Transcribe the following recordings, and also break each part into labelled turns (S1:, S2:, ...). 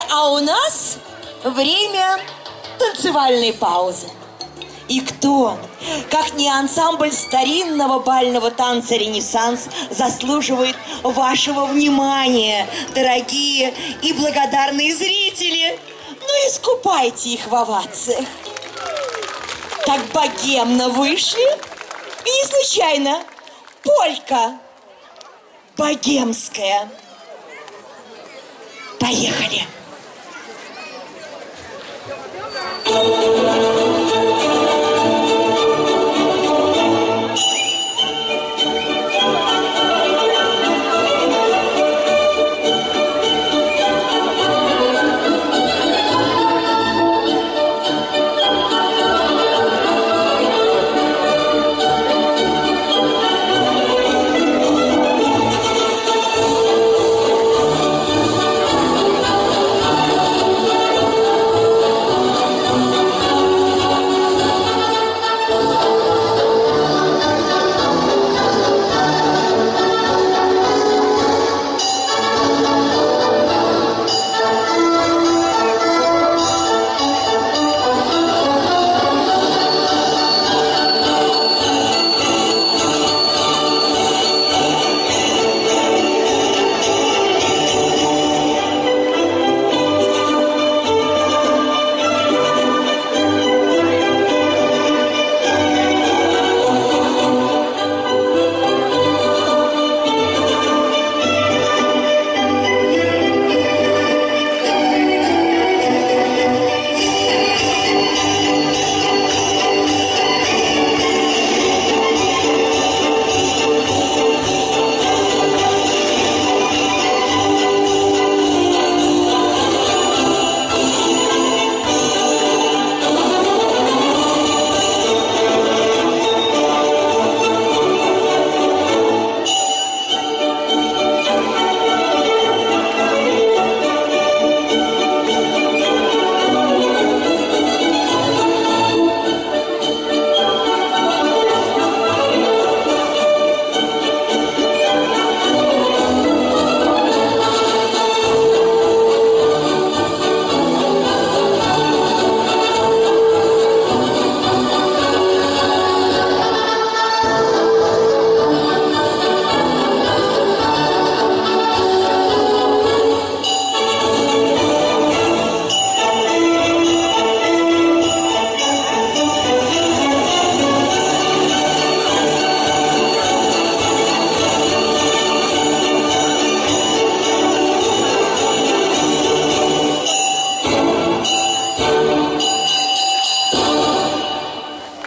S1: А у нас время танцевальной паузы. И кто, как не ансамбль старинного бального танца «Ренессанс», заслуживает вашего внимания, дорогие и благодарные зрители. Ну, искупайте их в овациях. Так богемно вышли. И не случайно. Полька богемская. Поехали.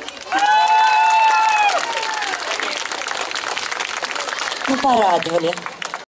S1: Порадовали.